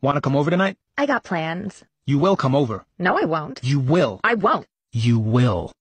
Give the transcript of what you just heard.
Want to come over tonight? I got plans. You will come over. No, I won't. You will. I won't. You will.